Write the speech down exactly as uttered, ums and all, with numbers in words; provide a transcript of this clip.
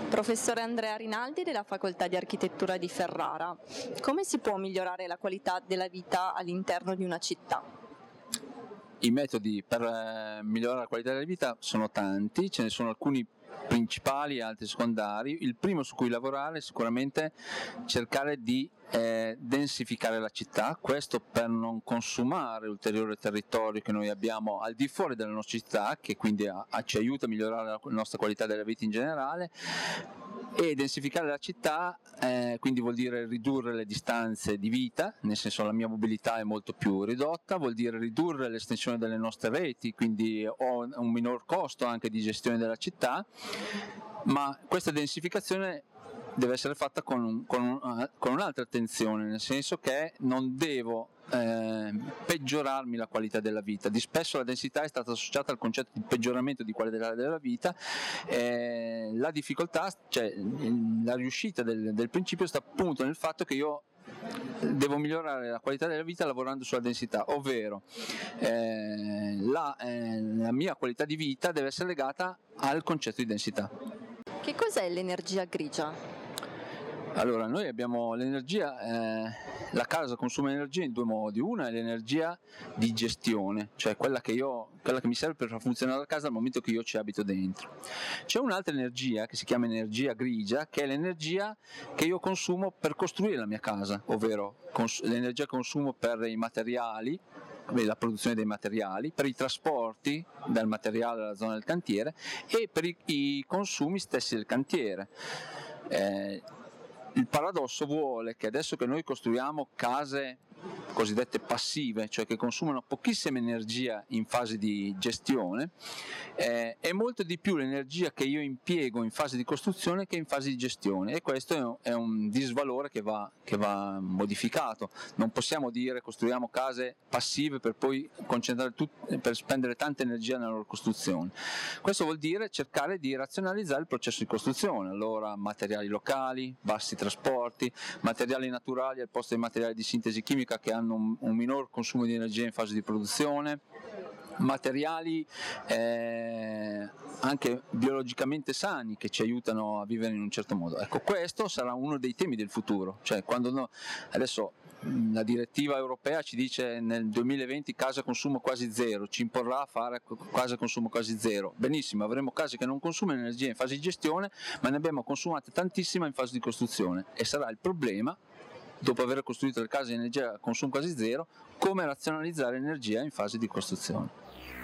Professore Andrea Rinaldi della Facoltà di Architettura di Ferrara, come si può migliorare la qualità della vita all'interno di una città? I metodi per eh, migliorare la qualità della vita sono tanti, ce ne sono alcuni principali e altri secondari. Il primo su cui lavorare è sicuramente cercare di eh, densificare la città, questo per non consumare ulteriore territorio che noi abbiamo al di fuori della nostra città, che quindi a, a, ci aiuta a migliorare la nostra qualità della vita in generale. E densificare la città eh, quindi vuol dire ridurre le distanze di vita, nel senso la mia mobilità è molto più ridotta, vuol dire ridurre l'estensione delle nostre reti, quindi ho un minor costo anche di gestione della città, ma questa densificazione deve essere fatta con, un, con, un, con un'altra attenzione, nel senso che non devo eh, peggiorarmi la qualità della vita. Di spesso la densità è stata associata al concetto di peggioramento di qualità della vita. Eh, la difficoltà, cioè la riuscita del, del principio sta appunto nel fatto che io devo migliorare la qualità della vita lavorando sulla densità, ovvero eh, la, eh, la mia qualità di vita deve essere legata al concetto di densità. Che cos'è l'energia grigia? Allora, noi abbiamo l'energia, eh, la casa consuma energia in due modi. Una è l'energia di gestione, cioè quella che io, quella che mi serve per far funzionare la casa al momento che io ci abito dentro. C'è un'altra energia che si chiama energia grigia, che è l'energia che io consumo per costruire la mia casa, ovvero cons- l'energia che consumo per i materiali, la produzione dei materiali, per i trasporti dal materiale alla zona del cantiere e per i, i consumi stessi del cantiere. Eh, il paradosso vuole che adesso che noi costruiamo case cosiddette passive, cioè che consumano pochissima energia in fase di gestione, eh, è molto di più l'energia che io impiego in fase di costruzione che in fase di gestione, e questo è un, è un disvalore che va, che va modificato. Non possiamo dire costruiamo case passive per poi concentrare tut- per spendere tanta energia nella loro costruzione. Questo vuol dire cercare di razionalizzare il processo di costruzione, allora materiali locali, bassi trasporti, materiali naturali al posto dei materiali di sintesi chimica che hanno un, un minor consumo di energia in fase di produzione, materiali eh, anche biologicamente sani che ci aiutano a vivere in un certo modo. Ecco, questo sarà uno dei temi del futuro, cioè quando no, adesso la direttiva europea ci dice nel duemilaventi casa consumo quasi zero, ci imporrà a fare casa consumo quasi zero. Benissimo, avremo case che non consumano energia in fase di gestione, ma ne abbiamo consumate tantissima in fase di costruzione, e sarà il problema, dopo aver costruito le case di energia a consumo quasi zero, come razionalizzare l'energia in fase di costruzione.